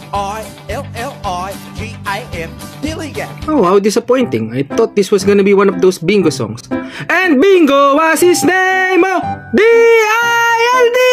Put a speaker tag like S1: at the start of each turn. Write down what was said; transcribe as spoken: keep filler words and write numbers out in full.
S1: I L L I G A F, Dilligaf.
S2: Oh, how disappointing. I thought this was gonna be one of those bingo songs. And bingo was his name! Oh, D I L D